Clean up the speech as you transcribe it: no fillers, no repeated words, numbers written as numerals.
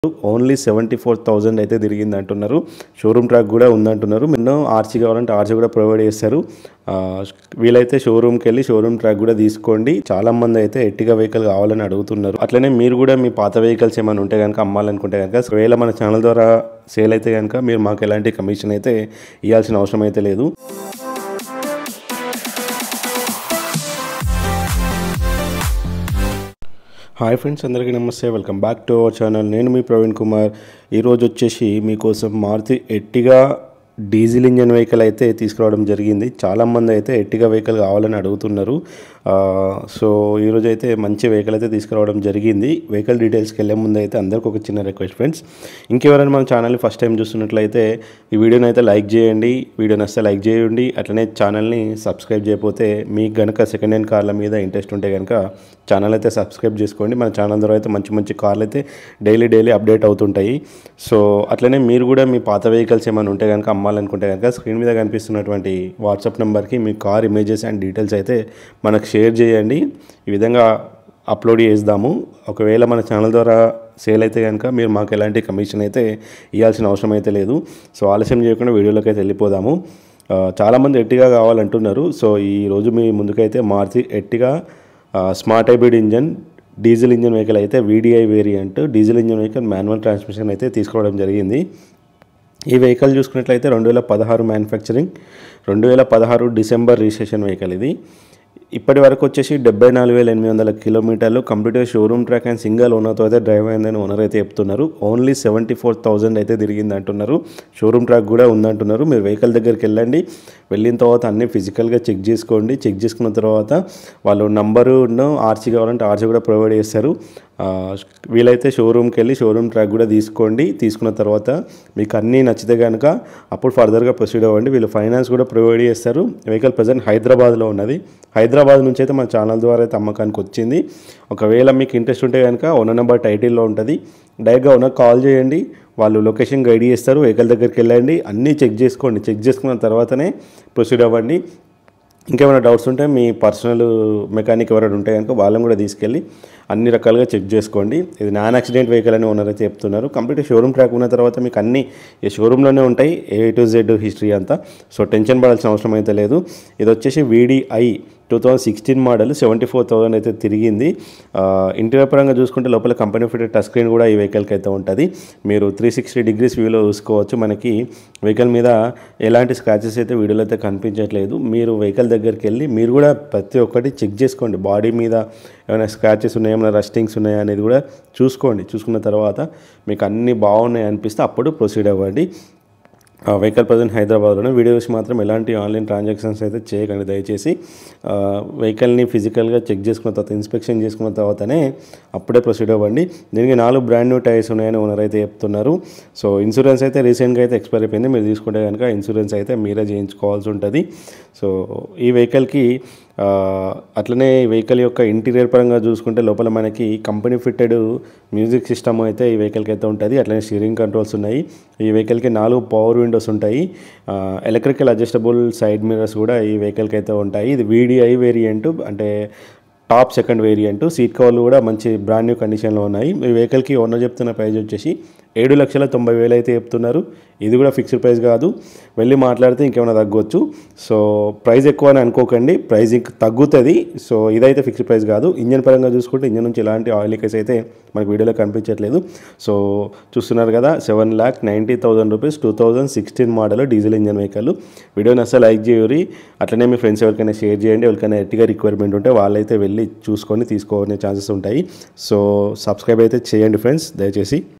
Only 74,000 అయితే తిరిగింది అంటున్నారు. షోరూమ్ ట్రాక్ కూడా ఉందంటున్నారు. మీరు ఆర్సీ కావాలంటే ఆర్సీ కూడా ప్రొవైడ్ చేస్తారు. వీలైతే షోరూమ్కి వెళ్ళి షోరూమ్ ట్రాక్ కూడా తీసుకోండి. చాలా మంది అయితే ఎర్టిగా వెహికల్ కావాలని అడుగుతున్నారు. అట్లనే మీరు కూడా మీ పాత వెహికల్స్ ఏమైనా ఉంటే కనుక అమ్మాలనుకుంటే కనుక ఒకవేళ మన ఛానల్ ద్వారా సేల్ అయితే కనుక మీరు మాకు ఎలాంటి కమిషన్ అయితే ఇవ్వాల్సిన అవసరం అయితే లేదు. హాయ్ ఫ్రెండ్స్, అందరికీ నమస్తే. Welcome back to our channel. నేను మీ ప్రవీణ్ కుమార్. ఈరోజు వచ్చేసి మీకోసం Maruti Ertiga diesel engine vehicle అయితే తీసుకురావడం జరిగింది. చాలామంది అయితే ఎర్టిగా వెహికల్ కావాలని అడుగుతున్నారు. సో ఈరోజు అయితే మంచి వెహికల్ అయితే తీసుకురావడం జరిగింది. వెహికల్ డీటెయిల్స్కి వెళ్ళే ముందు అయితే అందరికీ ఒక చిన్న రిక్వెస్ట్ ఫ్రెండ్స్, ఇంకెవరైనా మన ఛానల్ని ఫస్ట్ టైం చూస్తున్నట్లయితే ఈ వీడియోని అయితే లైక్ చేయండి. వీడియో నచ్చితే లైక్ చేయండి. అట్లనే ఛానల్ని సబ్స్క్రైబ్ చేయకపోతే మీకు కనుక సెకండ్ హ్యాండ్ కార్ల మీద ఇంట్రెస్ట్ ఉంటే కనుక ఛానల్ అయితే సబ్స్క్రైబ్ చేసుకోండి. మన ఛానల్ ద్వారా అయితే మంచి మంచి కార్లు అయితే డైలీ అప్డేట్ అవుతుంటాయి. సో అట్లనే మీరు కూడా మీ పాత వెహికల్స్ ఏమైనా ఉంటే కనుక అమ్మాలనుకుంటే కనుక స్క్రీన్ మీద కనిపిస్తున్నటువంటి వాట్సాప్ నెంబర్కి మీ కార్ ఇమేజెస్ అండ్ డీటెయిల్స్ అయితే మనకు షేర్ చేయండి. ఈ విధంగా అప్లోడ్ చేద్దాము. ఒకవేళ మన ఛానల్ ద్వారా సేల్ అయితే కనుక మీరు మాకు ఎలాంటి కమిషన్ అయితే ఇవ్వాల్సిన అవసరం అయితే లేదు. సో ఆలస్యం చేయకుండా వీడియోలోకి అయితే వెళ్ళిపోదాము. చాలామంది ఎర్టిగా కావాలంటున్నారు. సో ఈరోజు మీ ముందుకైతే Maruti Ertiga smart hybrid engine diesel engine vehicle అయితే VDI variant diesel engine vehicle manual transmission అయితే తీసుకోవడం జరిగింది. ఈ వెహికల్ చూసుకున్నట్లయితే 2016 మ్యానుఫ్యాక్చరింగ్, 2016 డిసెంబర్ రిజిస్ట్రేషన్ వెహికల్ ఇది. ఇప్పటి వరకు వచ్చేసి 74,800 కిలోమీటర్లు కంప్లీట్గా షోరూమ్ ట్రాక్ అండ్ సింగల్ ఓనర్తో అయితే డ్రైవ్ అయిందని ఓనర్ అయితే చెప్తున్నారు. ఓన్లీ 74,000 అయితే తిరిగింది అంటున్నారు. షోరూమ్ ట్రాక్ కూడా ఉందంటున్నారు. మీరు వెహికల్ దగ్గరికి వెళ్ళండి. వెళ్ళిన తర్వాత అన్నీ ఫిజికల్గా చెక్ చేసుకోండి. చెక్ చేసుకున్న తర్వాత వాళ్ళు నంబరును ఆర్సీ కావాలంటే ఆర్సీ కూడా ప్రొవైడ్ చేస్తారు. వీలైతే షోరూమ్కి వెళ్ళి షోరూమ్ ట్రాక్ కూడా తీసుకోండి. తీసుకున్న తర్వాత మీకు అన్నీ నచ్చితే కనుక అప్పుడు ఫర్దర్గా ప్రొసీడ్ అవ్వండి. వీళ్ళు ఫైనాన్స్ కూడా ప్రొవైడ్ చేస్తారు. వెహికల్ ప్రజెంట్ హైదరాబాద్లో ఉన్నది. హైదరాబాద్ నుంచి అయితే మన ఛానల్ ద్వారా అయితే అమ్మకానికి వచ్చింది. ఒకవేళ మీకు ఇంట్రెస్ట్ ఉంటే కనుక ఓనర్ నెంబర్ టైటిల్లో ఉంటుంది. డైరెక్ట్గా ఓనర్ కాల్ చేయండి. వాళ్ళు లొకేషన్ గైడ్ చేస్తారు. వెహికల్ దగ్గరికి వెళ్ళండి. అన్నీ చెక్ చేసుకోండి. చెక్ చేసుకున్న తర్వాతనే ప్రొసీడ్ అవ్వండి. ఇంకేమైనా డౌట్స్ ఉంటే మీ పర్సనల్ మెకానిక్ ఎవరైనా ఉంటే కనుక వాళ్ళని కూడా తీసుకెళ్ళి అన్ని రకాలుగా చెక్ చేసుకోండి. ఇది నాన్ యాక్సిడెంట్ వెహికల్ అని ఓనర్ అయితే చెప్తున్నారు. కంప్లీట్ షోరూమ్ ట్రాక్ ఉన్న తర్వాత మీకు అన్నీ ఈ షోరూంలోనే ఉంటాయి. A to Z హిస్టరీ అంతా. సో టెన్షన్ పడాల్సిన అవసరం అయితే లేదు. ఇది వచ్చేసి VDI 2016 మోడల్ 74,000 అయితే తిరిగింది. ఇంటీరియర్ పరంగా చూసుకుంటే లోపల కంపెనీ ఫిటెడ్ టచ్ స్క్రీన్ కూడా ఈ వెహికల్కి అయితే ఉంటుంది. మీరు 360 డిగ్రీస్ వ్యూలో చూసుకోవచ్చు. మనకి వెహికల్ మీద ఎలాంటి స్క్రాచెస్ అయితే వీడియోలో అయితే కనిపించట్లేదు. మీరు వెహికల్ దగ్గరికి వెళ్ళి మీరు కూడా ప్రతి ఒక్కటి చెక్ చేసుకోండి. బాడీ మీద ఏమైనా స్క్రాచెస్ ఉన్నాయా, ఏమైనా రస్టింగ్స్ ఉన్నాయా అనేది కూడా చూసుకోండి. చూసుకున్న తర్వాత మీకు అన్నీ బాగున్నాయి అనిపిస్తే అప్పుడు ప్రొసీడ్ అవ్వండి. వెహికల్ ప్రజెంట్ హైదరాబాద్లోనే. వీడియోస్ మాత్రం ఎలాంటి ఆన్లైన్ ట్రాన్సాక్షన్స్ అయితే చేయకండి దయచేసి. వెహికల్ని ఫిజికల్గా చెక్ చేసుకున్న తర్వాత ఇన్స్పెక్షన్ చేసుకున్న తర్వాతనే అప్పుడే ప్రొసీడ్ అవ్వండి. దీనికి 4 బ్రాండ్ న్యూ టైర్స్ ఉన్నాయని ఓనర్ అయితే చెప్తున్నారు. సో ఇన్సూరెన్స్ అయితే రీసెంట్గా అయితే ఎక్స్పైర్ అయిపోయింది. మీరు తీసుకుంటే కనుక ఇన్సూరెన్స్ అయితే మీరే చేయించుకోవాల్సి ఉంటుంది. సో ఈ వెహికల్కి అట్లనే వెహికల్ యొక్క ఇంటీరియర్ పరంగా చూసుకుంటే లోపల మనకి కంపెనీ ఫిట్టెడ్ మ్యూజిక్ సిస్టమ్ అయితే ఈ వెహికల్కి అయితే ఉంటుంది. అట్లనే స్టీరింగ్ కంట్రోల్స్ ఉన్నాయి. ఈ వెహికల్కి 4 పవర్ విండోస్ ఉంటాయి. ఎలక్ట్రికల్ అడ్జస్టబుల్ సైడ్ మిర్రర్స్ కూడా ఈ వెహికల్కి అయితే ఉంటాయి. ఇది VDI వేరియంట్ అంటే టాప్ సెకండ్ వేరియంట్. సీట్ కవర్లు కూడా మంచి బ్రాండ్ న్యూ కండిషన్లో ఉన్నాయి. ఈ వెహికల్కి ఓనర్ చెప్తున్న ప్రైస్ వచ్చేసి 7,90,000 అయితే చెప్తున్నారు. ఇది కూడా ఫిక్స్డ్ ప్రైస్ కాదు. వెళ్ళి మాట్లాడితే ఇంకేమైనా తగ్గొచ్చు. సో ప్రైస్ ఎక్కువ అని అనుకోకండి, ప్రైస్ తగ్గుతుంది. సో ఇదైతే ఫిక్స్డ్ ప్రైస్ కాదు. ఇంజన్ పరంగా చూసుకుంటే ఇంజన్ నుంచి ఎలాంటి ఆయిల్ లీకేజ్ అయితే మనకు వీడియోలో కనిపించట్లేదు. సో చూస్తున్నారు కదా, 7,90,000 rupees 2016 model diesel engine vehicle. వీడియోని అసలు లైక్ చేయండి. అట్లనే మీ ఫ్రెండ్స్ ఎవరికైనా షేర్ చేయండి. ఎవరికైనా ఎర్టిగా రిక్వైర్మెంట్ ఉంటే వాళ్ళైతే వెళ్ళి చూసుకొని తీసుకోనే ఛాన్సెస్ ఉంటాయి. సో సబ్స్క్రైబ్ అయితే చేయండి ఫ్రెండ్స్ దయచేసి.